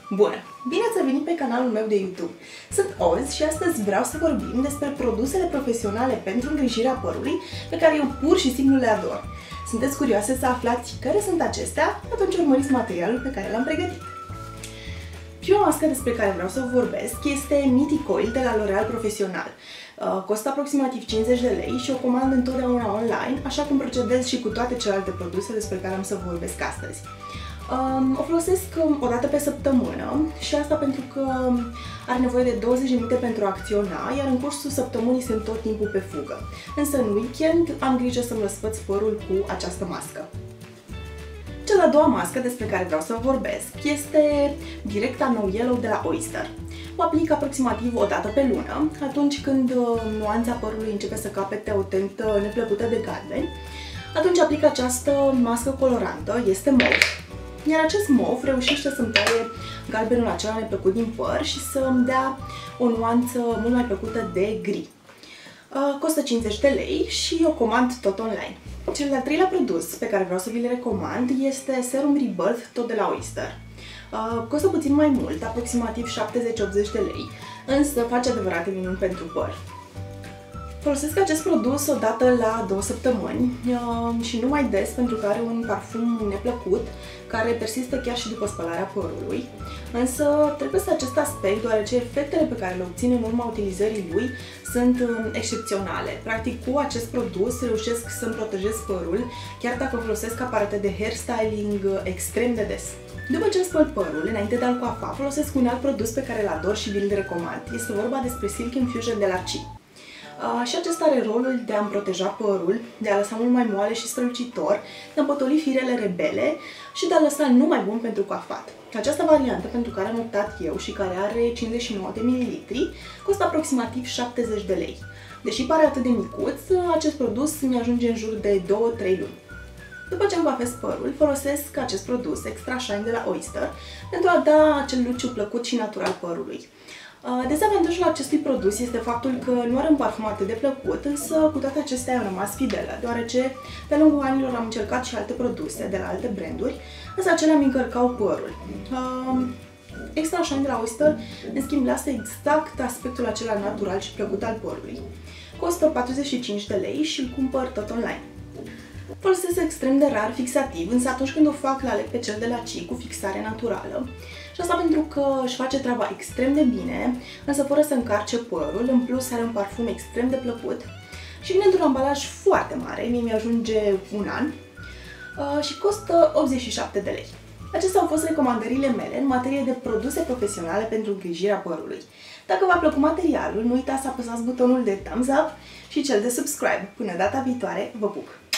Bună! Bine ați venit pe canalul meu de YouTube! Sunt Oz și astăzi vreau să vorbim despre produsele profesionale pentru îngrijirea părului pe care eu pur și simplu le ador. Sunteți curioase să aflați care sunt acestea? Atunci urmăriți materialul pe care l-am pregătit. Prima mască despre care vreau să vorbesc este Mythic Oil de la L'Oréal Profesional. Costă aproximativ 50 de lei și o comand întotdeauna online, așa cum procedez și cu toate celelalte produse despre care am să vorbesc astăzi. O folosesc o dată pe săptămână și asta pentru că are nevoie de 20 de minute pentru a acționa, iar în cursul săptămânii sunt tot timpul pe fugă. Însă în weekend am grijă să-mi răsfăț părul cu această mască. Cea de-a doua mască despre care vreau să vorbesc este Directa No Yellow de la Oyster. O aplic aproximativ o dată pe lună, atunci când nuanța părului începe să capete o tentă neplăcută de galben. Atunci aplic această mască colorantă, este mov, iar acest mov reușește să-mi taie galbenul acela neplăcut din păr și să-mi dea o nuanță mult mai plăcută de gri. Costă 50 de lei și o comand tot online. Cel de-al treilea produs pe care vreau să vi-l recomand este Serum Rebirth, tot de la Oyster. Costă puțin mai mult, aproximativ 70-80 de lei, însă face adevărate minuni pentru păr. Folosesc acest produs o dată la 2 săptămâni și nu mai des pentru că are un parfum neplăcut care persistă chiar și după spălarea părului. Însă trebuie să acest aspect, deoarece efectele pe care le obțin în urma utilizării lui sunt excepționale. Practic, cu acest produs reușesc să-mi protejez părul, chiar dacă folosesc aparate de hairstyling extrem de des. După ce îmi spăl părul, înainte de a-l coafa, folosesc un alt produs pe care îl ador și vi-l recomand. Este vorba despre Silk Infusion de la Chi. Și acesta are rolul de a-mi proteja părul, de a lăsa mult mai moale și strălucitor, de a împotoli firele rebele și de a lăsa numai bun pentru coafat. Această variantă pentru care am optat eu și care are 59 de ml costă aproximativ 70 de lei. Deși pare atât de micuț, acest produs mi-ajunge în jur de 2-3 luni. După ce îmi coafez părul, folosesc acest produs Extra Shine de la Oyster pentru a da acel luciu plăcut și natural părului. Dezavantajul acestui produs este faptul că nu are un parfum atât de plăcut, însă cu toate acestea am rămas fidelă, deoarece pe lungul anilor am încercat și alte produse de la alte branduri, însă acelea mi încărcau părul. Extra Shine de la Oyster, în schimb, lasă exact aspectul acela natural și plăcut al părului. Costă 45 de lei și îl cumpăr tot online. Folosesc extrem de rar fixativ, însă atunci când o fac, le aleg pe cel de la Chi cu fixare naturală. Și asta pentru că își face treaba extrem de bine, însă fără să încarce părul, în plus are un parfum extrem de plăcut și vine într-un ambalaj foarte mare, mie mi-ajunge un an și costă 87 de lei. Acestea au fost recomandările mele în materie de produse profesionale pentru îngrijirea părului. Dacă v-a plăcut materialul, nu uitați să apăsați butonul de thumbs up și cel de subscribe. Până data viitoare, vă pup!